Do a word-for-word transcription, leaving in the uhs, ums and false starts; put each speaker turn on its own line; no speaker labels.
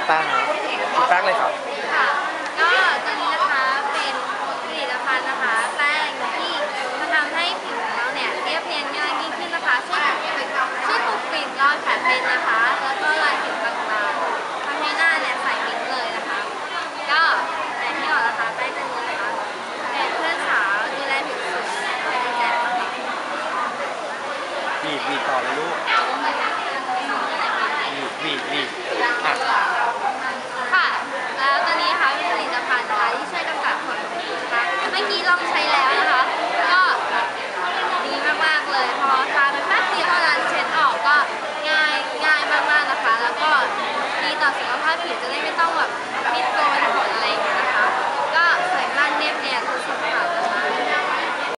แป้งนะแป้งเลยครับ
ค่ะก็ตัวนี้นะคะเป็นผลิตภัณฑ์นะคะแป้งที่จะทำให้ผิวของเราเนี่ยเรียบเนียนง่ายยิ่งขึ้นนะคะช่วยช่วยปกปิดรอยแผลเป็นนะคะแล้วก็รอยสิวต่างๆทำให้หน้าเนี่ยใสปิ๊งเลยนะคะก็แต่ที่ออกนะคะแป้งตัวนี้นะคะเป็นเพื่อนสาวดูแลผิวสวยเป็นแจกมาให้
บีบบีบต่อเลยลูกบีบบีบบีบอ่ะ
ค่ะแล้วตัวนี้ค่ะเป็นผลิตภัณฑ์นะคะที่ช่วยกำจัดขนผิวนะคะเมื่อกี้ลองใช้แล้วนะคะ